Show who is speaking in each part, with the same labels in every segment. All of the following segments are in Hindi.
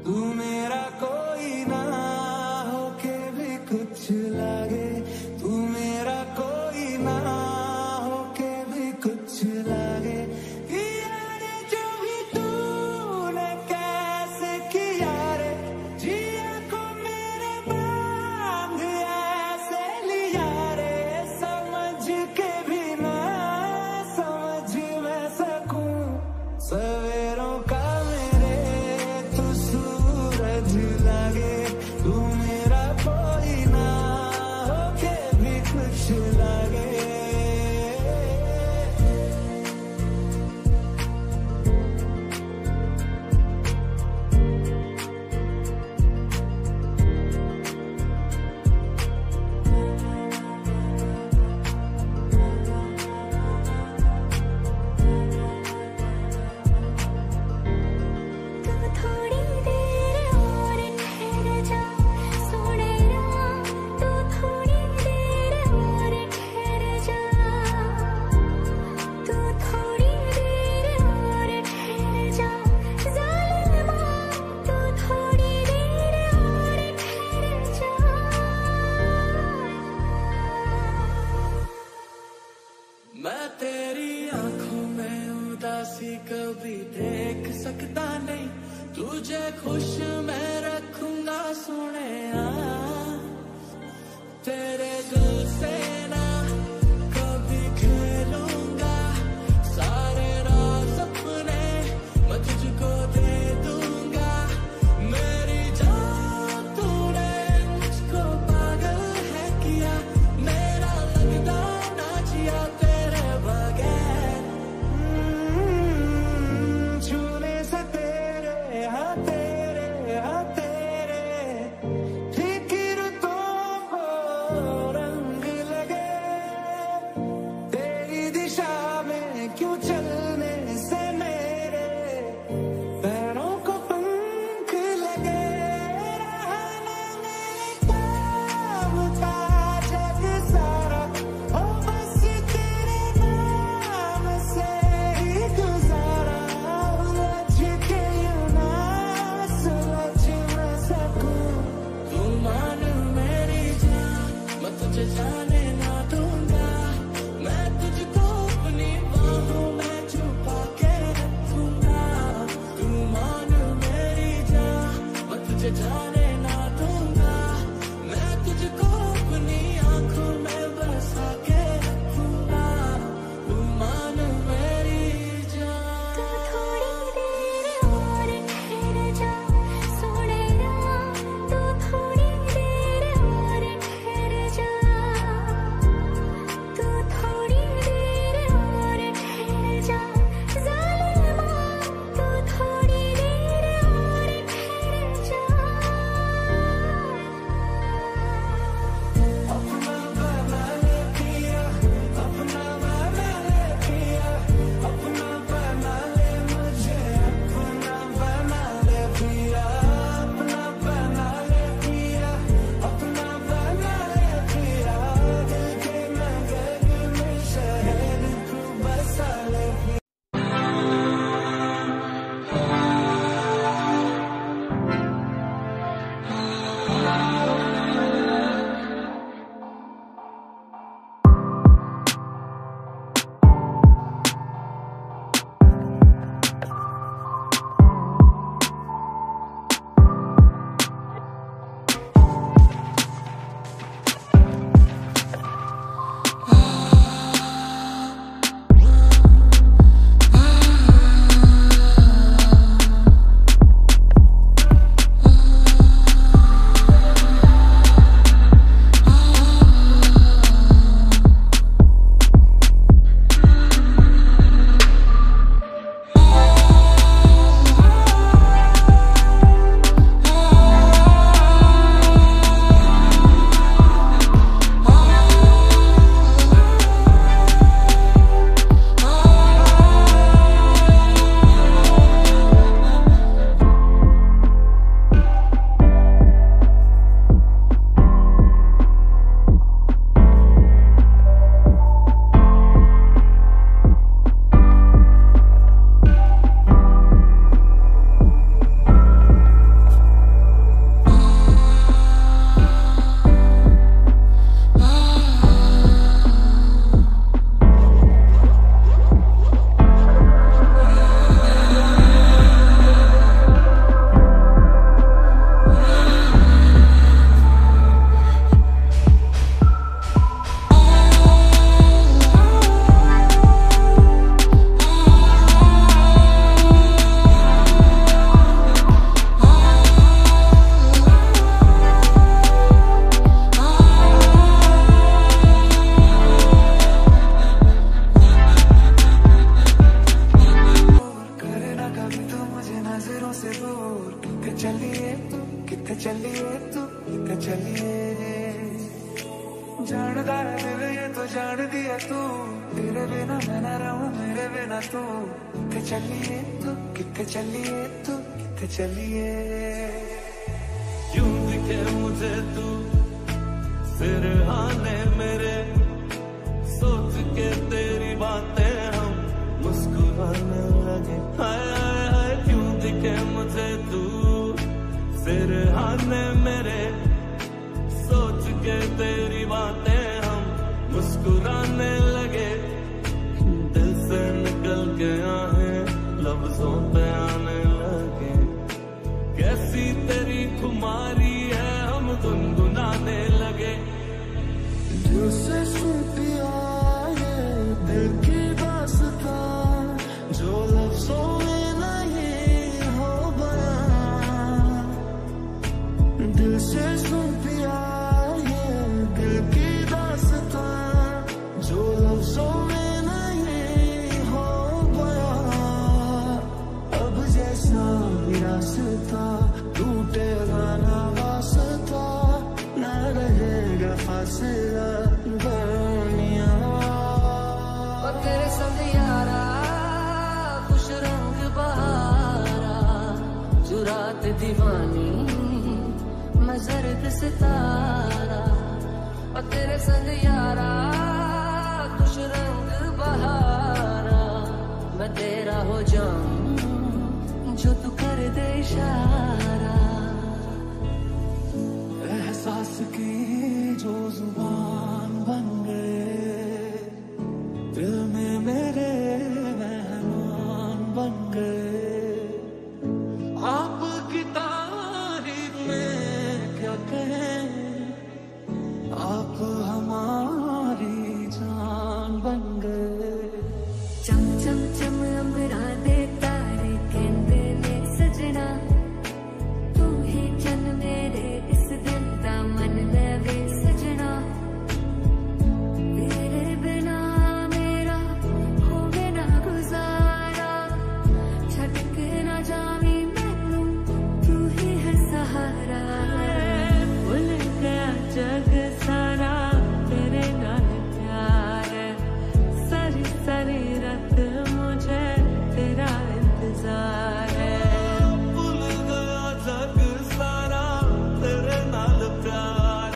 Speaker 1: तू मेरा कोई ना होके भी कुछ लागे, तू मेरा कोई ना होके भी कुछ लागे। यारे जो भी तूने कैसे किया रे, जिया को मेरे बांध ऐसे लिया रे, समझ के भी ना समझ मैं सकूं सवेरों का मेरे तू सूरज लागे, तू मेरा कोई ना होके भी कुछ लागे। मैं तेरी आंखों में उदासी कभी देख सकता नहीं, तुझे खुश मैं रखूंगा सोनिया, तेरे दिल से ना कभी खेलूंगा, सारे राज अपने मैं तुझको दे दूंगा। मेरी जान तूने मुझको पागल है किया, मेरा लगता ना जिया तेरे बगैर। छूने से तेरे हाँ तेरे फिक्र तो हो रंग लगे, तेरी दिशा में क्यों चलने से मेरे पैरों को पंख लगे। रहना मेरे काम का जग सारा हो बस तेरे नाम से ही गुजारा, उलझ के यूं ना सुलझ न सकूं। तू मान मेरी जान मैं तुझे जाने ना दूंगा, मैं तुझको अपनी बाहों में ना तू किथे चलिए तू किथे चलिए तू किथे चलिए
Speaker 2: क्यों दिखे मुझे तू सिरहाने मेरे सोच के तेरी बातें हम मुस्कुराने लगे हाय हाय हाय क्यों दिखे मुझे तू सिरहाने मेरे सोच के तेरी बातें हम मुस्कुराने लगे दिल से निकल के आहे लफ्जों पे आने लगे कैसी तेरी खुमारी है हम गुनगुनाने लगे
Speaker 1: दिल से सुन पिया है दिल की दास्तां जो लफ्जों में नहीं हो बयां दिल से सुन पिया है दिल की दास्तां जो लफ्जों में नहीं हो बयां अब जैसा भी रास्ता टूटेगा ना वास्ता ना रहेगा फासला दुनिया
Speaker 3: तेरे संग यारा खुश रंग बहारा जो रात दीवानी मैं जर्द सितारा और तेरे संग यारा खुश रंग बहारा मैं तेरा हो जाऊं जो तू कर दे इशारा
Speaker 1: एहसास की जो जुबान बन गए दिल में मेरे मेहमान बन गए आपकी तारीफ में क्या कहें आप हमारी जान बन गए
Speaker 3: चम चम चम अंबरा दे तारे कहंदे ने सजना तू ही जन मेरे इस दिल दा मन लवे सजना तेरे बिना मेरा होवे ना गुजारा छट के ना जावी मैनू तू ही है सहारा भूल गया जग सारा तेरे नाल प्यार है सारी सारी रात मुझे तेरा इंतजार है
Speaker 2: भूल गया जग सारा तेरे नाल प्यार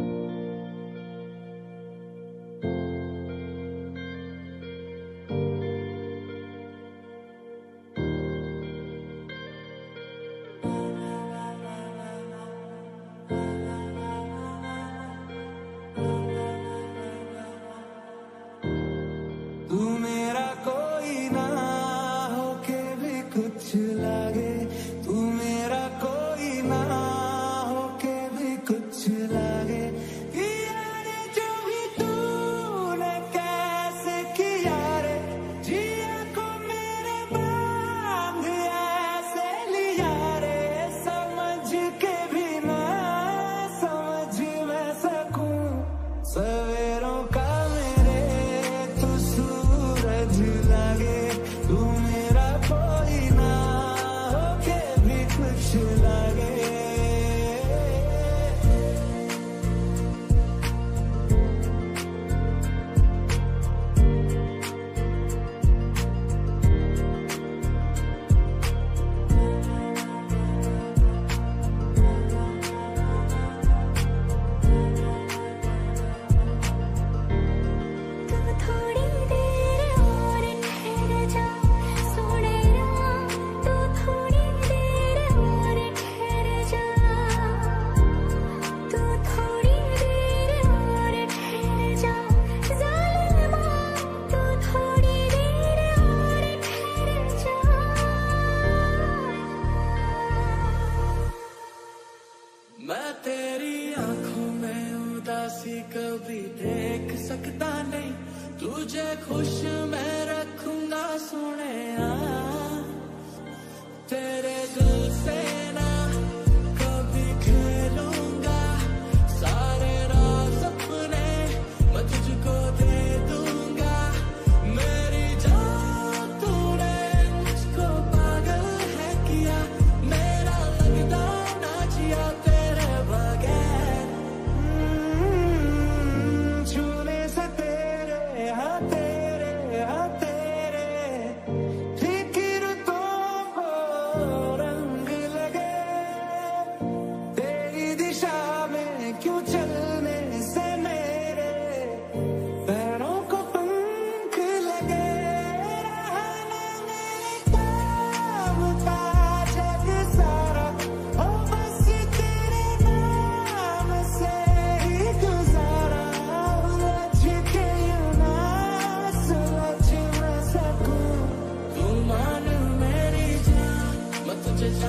Speaker 1: तू मेरा कोई ना होके भी कुछ लागे तू मेरा कोई ना होके भी कुछ लागे यारे जो भी तूने कैसे किया रे जिया को मेरे बांध ऐसे लिया रे समझ के भी ना समझ मैं सकूं सवेरों का मेरे तू सूरज लागे तू मेरा कोई ना होके भी कुछ लागे
Speaker 3: तू थोड़ी देर और ठहर जा सोने तू थोड़ी देर और ठहर जा तू थोड़ी देर और ठहर जा ज़ालिमा तू थोड़ी देर और ठहर जा
Speaker 1: मैं तेरी आंखों में उदासी कभी देख सकता नहीं तुझे खुश मैं रखूंगा सोने तेरे दिल से ना कभी खेलूंगा सारे राज अपने मैं तुझको दे दूंगा मेरी जान तूने मुझको पागल है किया मेरा लगता ना जिया तेरे बगैर छूने से तेरे हाँ तेरे
Speaker 2: सोच